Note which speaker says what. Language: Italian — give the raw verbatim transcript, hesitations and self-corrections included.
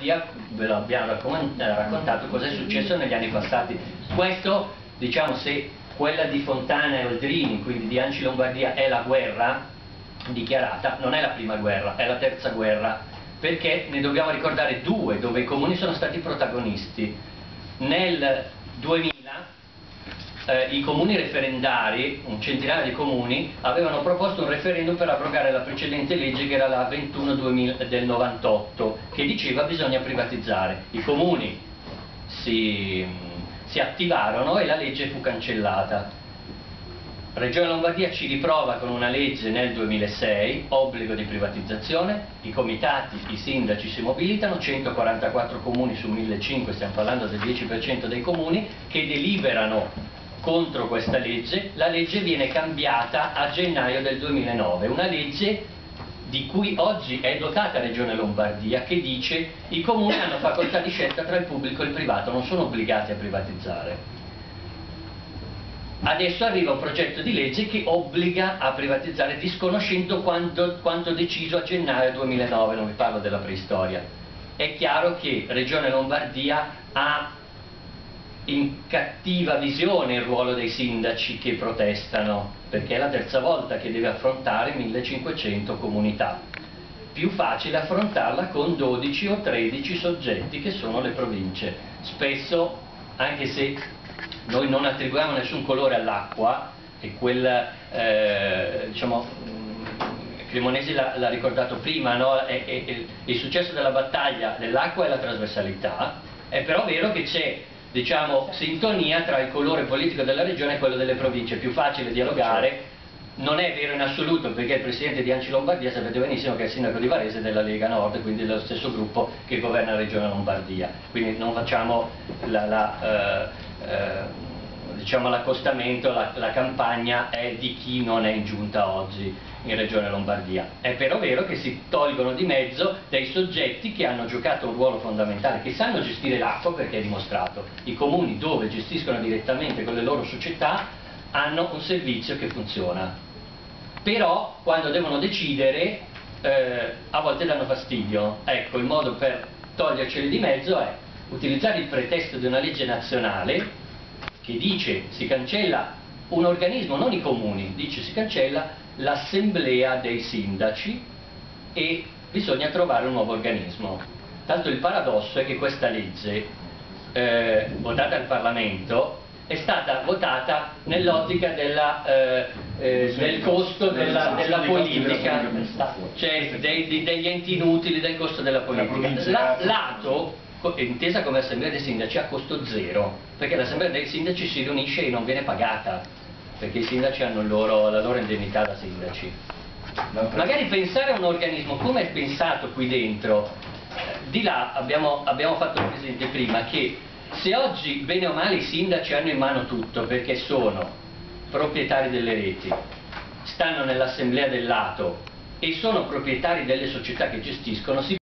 Speaker 1: Lombardia, ve lo abbiamo raccontato cosa è successo negli anni passati. Questo, diciamo, se quella di Fontana e Oldrini, quindi di Anci Lombardia, è la guerra dichiarata, non è la prima guerra, è la terza guerra, perché ne dobbiamo ricordare due dove i comuni sono stati protagonisti. Nel duemila eh, i comuni referendari, un centinaio di comuni, avevano proposto un referendum per abrogare la precedente legge, che era la ventuno del novantotto, che diceva bisogna privatizzare. I comuni si, si attivarono e la legge fu cancellata. Regione Lombardia ci riprova con una legge nel duemilasei, obbligo di privatizzazione, i comitati, i sindaci si mobilitano, centoquarantaquattro comuni su millecinquecento, stiamo parlando del dieci per cento dei comuni, che deliberano contro questa legge. La legge viene cambiata a gennaio del duemilanove, una legge di cui oggi è dotata Regione Lombardia, che dice che i comuni hanno facoltà di scelta tra il pubblico e il privato, non sono obbligati a privatizzare. Adesso arriva un progetto di legge che obbliga a privatizzare, disconoscendo quanto, quanto deciso a gennaio duemilanove, non vi parlo della preistoria. È chiaro che Regione Lombardia ha in cattiva visione il ruolo dei sindaci che protestano, perché è la terza volta che deve affrontare millecinquecento comunità. Più facile affrontarla con dodici o tredici soggetti che sono le province. Spesso, anche se noi non attribuiamo nessun colore all'acqua, e quel, eh, diciamo, Cremonesi l'ha ricordato prima, no? è, è, è, il successo della battaglia dell'acqua è la trasversalità. È però vero che c'è, diciamo, sintonia tra il colore politico della regione e quello delle province. È più facile dialogare. Non è vero in assoluto, perché il presidente di Anci Lombardia, sapete benissimo che è il sindaco di Varese della Lega Nord, quindi dello stesso gruppo che governa la Regione Lombardia. Quindi non facciamo la, la, eh, eh, diciamo l'accostamento, la, la campagna è di chi non è in giunta oggi in Regione Lombardia. È però vero che si tolgono di mezzo dei soggetti che hanno giocato un ruolo fondamentale, che sanno gestire l'acqua, perché è dimostrato. I comuni dove gestiscono direttamente con le loro società hanno un servizio che funziona. Però quando devono decidere eh, a volte danno fastidio. Ecco, il modo per toglierceli di mezzo è utilizzare il pretesto di una legge nazionale che dice si cancella un organismo, non i comuni, dice si cancella l'assemblea dei sindaci e bisogna trovare un nuovo organismo. Tanto il paradosso è che questa legge eh, votata al Parlamento è stata votata nell'ottica della, eh, eh, del costo della, della politica, cioè dei, degli enti inutili, del costo della politica. La, lato, intesa come assemblea dei sindaci, a costo zero, perché l'assemblea dei sindaci si riunisce e non viene pagata, perché i sindaci hanno il loro, la loro indennità da sindaci. Magari pensare a un organismo come è pensato qui dentro, di là abbiamo, abbiamo fatto presente prima che se oggi bene o male i sindaci hanno in mano tutto, perché sono proprietari delle reti, stanno nell'assemblea del lato e sono proprietari delle società che gestiscono, si